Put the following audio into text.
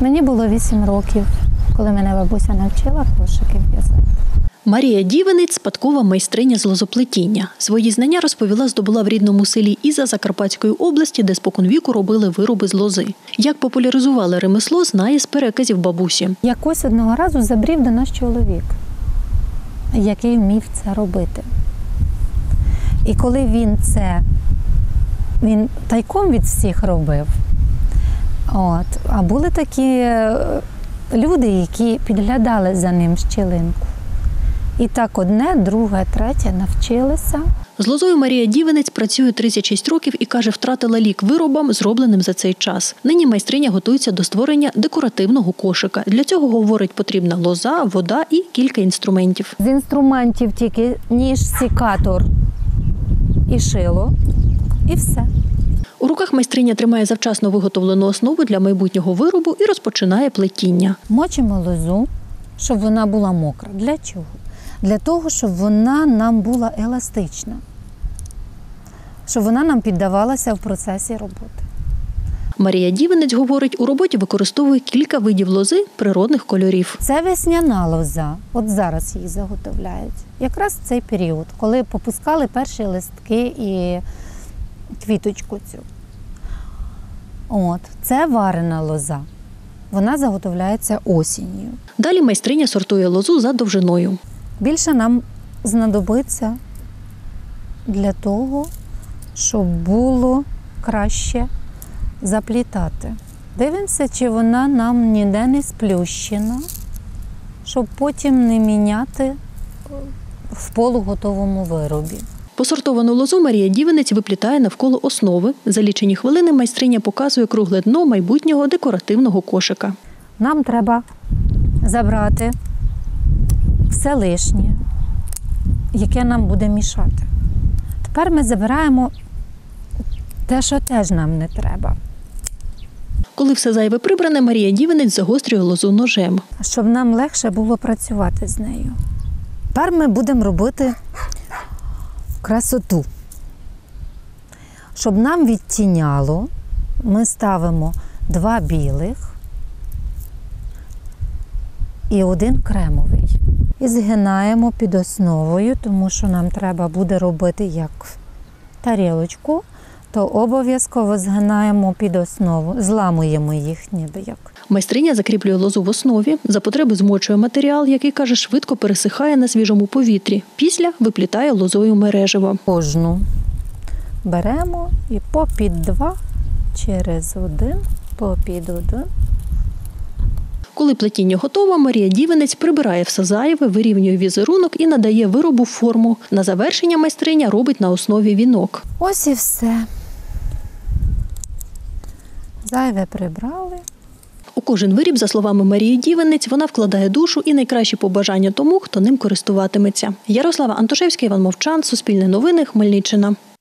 Мені було 8 років, коли мене бабуся навчила кошики в'язати. Марія Дівенець – спадкова майстриня з лозоплетіння. Свої знання, розповіла, здобула в рідному селі Іза Закарпатської області, де споконвіку робили вироби з лози. Як популяризували ремесло, знає з переказів бабусі. Якось одного разу забрів до нас чоловік, який вмів це робити. І коли він тайком від всіх робив. А були такі люди, які підглядали за ним щілинку. І так одне, друге, третє навчилися. З лозою Марія Дівенець працює 36 років і, каже, втратила лік виробам, зробленим за цей час. Нині майстриня готується до створення декоративного кошика. Для цього, говорить, потрібна лоза, вода і кілька інструментів. З інструментів тільки ніж, секатор і шило, і все. У руках майстриня тримає завчасно виготовлену основу для майбутнього виробу і розпочинає плетіння. Мочимо лозу, щоб вона була мокра. Для чого? Для того, щоб вона нам була еластична, щоб вона нам піддавалася в процесі роботи. Марія Дівенець, говорить, у роботі використовує кілька видів лози природних кольорів. Це весняна лоза, от зараз її заготовляють. Якраз цей період, коли попускали перші листки і квіточку цю. Це варена лоза. Вона заготовляється осінню. Далі майстриня сортує лозу за довжиною. Більше нам знадобиться для того, щоб було краще заплітати. Дивимося, чи вона нам ніде не сплющена, щоб потім не міняти в полуготовому виробі. Посортовану лозу Марія Дівенець виплітає навколо основи. За лічені хвилини майстриня показує кругле дно майбутнього декоративного кошика. Нам треба забрати все лишнє, яке нам буде мішати. Тепер ми забираємо те, що теж нам не треба. Коли все зайве прибране, Марія Дівенець загострює лозу ножем. Щоб нам легше було працювати з нею. Тепер ми будемо робити красоту. Щоб нам відтіняло, ми ставимо 2 білих і 1 кремовий. І згинаємо під основою, тому що нам треба буде робити як тарілочку, то обов'язково згинаємо під основу, зламуємо їх ніби як. Майстриня закріплює лозу в основі, за потреби змочує матеріал, який, каже, швидко пересихає на свіжому повітрі. Після виплітає лозою мережево. Кожну беремо і попід 2, через 1, попід 1. Коли плетіння готово, Марія Дівенець прибирає все зайве, вирівнює візерунок і надає виробу форму. На завершення майстриня робить на основі вінок. Ось і все. Зайве прибрали. У кожен виріб, за словами Марії Дівенець, вона вкладає душу і найкращі побажання тому, хто ним користуватиметься. Ярослава Антошевська, Іван Мовчан, Суспільне новини, Хмельниччина.